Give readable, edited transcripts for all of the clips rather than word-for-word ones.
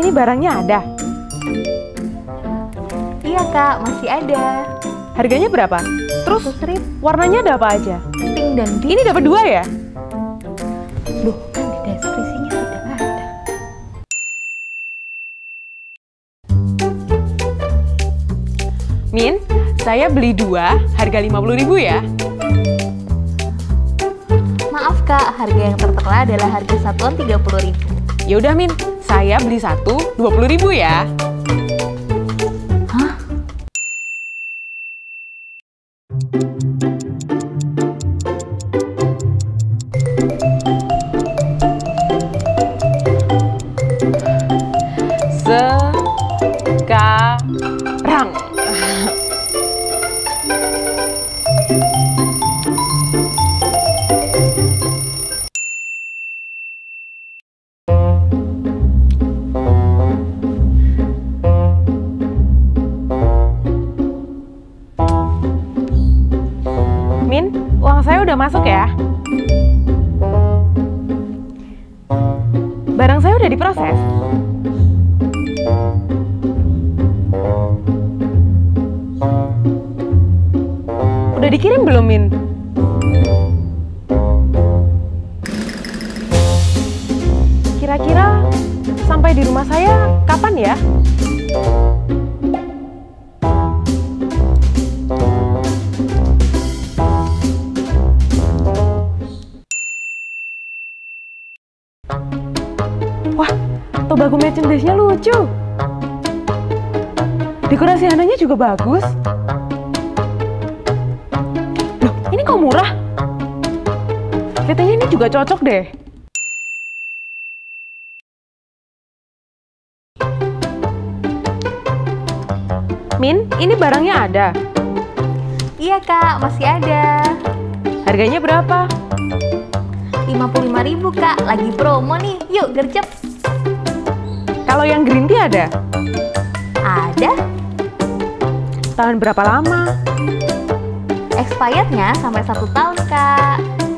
ini barangnya ada? Iya kak, masih ada. Harganya berapa? Terus 100.000. warnanya ada apa aja? Pink dan biru. Ini dapat 2 ya? Loh, kan di deskripsinya sudah ada. Min, saya beli 2, harga 50.000 ya. Maaf kak, harga yang tertera adalah harga satuan 30.000. Ya udah Min, saya beli 1, 20.000 ya. Hah? Sekarang. Min, uang saya udah masuk ya. Barang saya udah diproses. Udah dikirim belum, Min? Kira-kira sampai di rumah saya kapan ya? Wah, Tobacco merchandise-nya lucu. Dekorasi handanya juga bagus. Loh, ini kok murah? Kelihatannya ini juga cocok deh. Min, ini barangnya ada. Iya kak, masih ada. Harganya berapa? 55.000 kak, lagi promo nih. Yuk gercep. Kalau yang green tea ada? Ada. Tahan berapa lama? Expirednya sampai 1 tahun kak.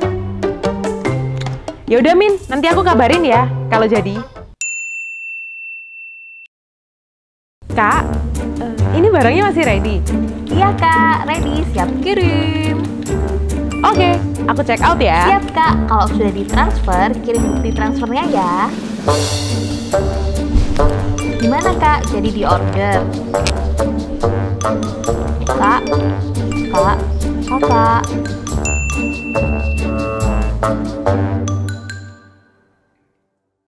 Ya udah Min, nanti aku kabarin ya kalau jadi. Kak, ini barangnya masih ready? Iya kak, ready, siap kirim. Oke, aku check out ya. Siap kak, kalau sudah ditransfer, kirim bukti transfernya ya. Gimana kak, jadi di order? Kak, kak, kakak.